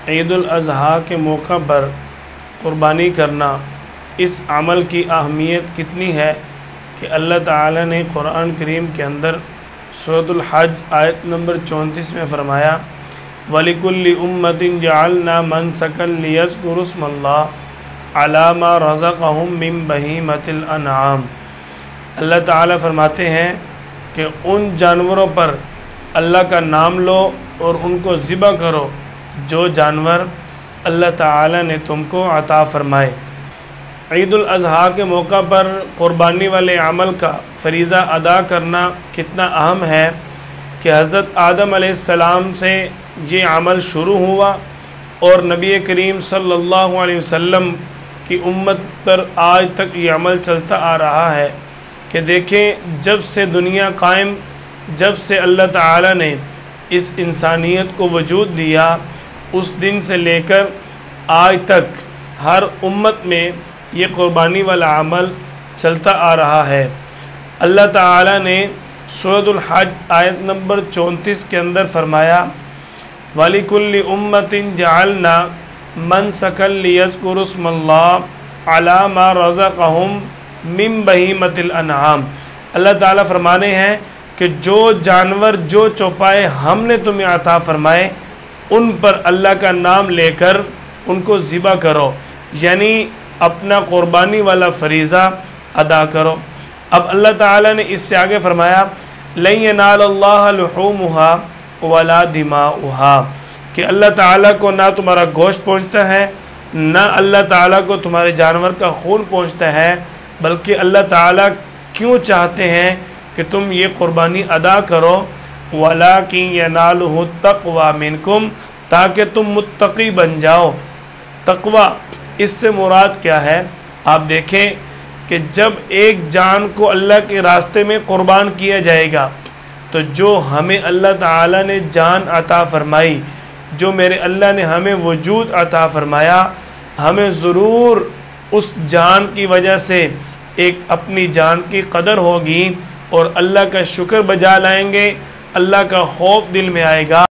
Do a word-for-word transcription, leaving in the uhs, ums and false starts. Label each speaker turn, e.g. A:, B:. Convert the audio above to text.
A: ईद उल अज़हा के मौका पर क़ुरबानी करना, इस अमल की अहमियत कितनी है कि अल्लाह ताला ने कुरान करीम के अंदर सूरतुल हज आयत नंबर चौंतीस में फ़रमाया, वलिकुल्लि उम्मतिन जअलना मनसकन लियज़्कुरुस्मल्लाह अला मा रज़क़हुम मिन बहीमतिल अनआम। अल्लाह ताला फ़रमाते हैं कि उन जानवरों पर अल्लाह का नाम लो और उनको ज़िबा करो जो जानवर अल्लाह ताला ने तुमको अता फ़रमाए। ईद उल अज़हा के मौका पर क़ुरबानी वाले अमल का फ़रीज़ा अदा करना कितना अहम है कि हज़रत आदम अलैहिस्सलाम से ये अमल शुरू हुआ और नबी करीम सल्लल्लाहु अलैहि वसल्लम की उम्मत पर आज तक ये अमल चलता आ रहा है कि देखें, जब से दुनिया कायम, जब से अल्लाह ताला ने इस इंसानियत को वजूद दिया, उस दिन से लेकर आज तक हर उम्मत में ये क़ुरबानी वाला अमल चलता आ रहा है। अल्लाह ताला ने सूरतुल हज आयत नंबर चौंतीस के अंदर फ़रमाया, वलिकुल्लि उम्मतिन जअलना मनसकन लियज़्कुरुस्मल्लाह अला मा रज़क़हुम मिन बहीमतिल अनआम। अल्लाह ताला फरमाने हैं कि जो जानवर, जो चौपाए हमने तुम्हें अता फ़रमाए, उन पर अल्लाह का नाम लेकर उनको ज़िबा करो, यानी अपना क़ुरबानी वाला फ़रीज़ा अदा करो। अब अल्लाह ताला ने इससे आगे फ़रमाया, लन यनालल्लाह लुहूमुहा वला दिमाउहा, कि अल्लाह ताला को ना तुम्हारा गोश्त पहुँचता है, ना अल्लाह ताला को तुम्हारे जानवर का खून पहुँचता है, बल्कि अल्लाह ताला क्यों चाहते हैं कि तुम ये क़ुरबानी अदा करो, वलाकिन यनालुहु तक़वा मिनकुम, ताकि तुम मुत्तक़ी बन जाओ। तक़वा, इससे मुराद क्या है? आप देखें कि जब एक जान को अल्लाह के रास्ते में क़ुरबान किया जाएगा, तो जो हमें अल्लाह ताला ने जान अता फ़रमाई, जो मेरे अल्लाह ने हमें वजूद अता फ़रमाया, हमें ज़रूर उस जान की वजह से एक अपनी जान की कदर होगी और अल्लाह का शुक्र बजा लाएंगे, अल्लाह का खौफ दिल में आएगा।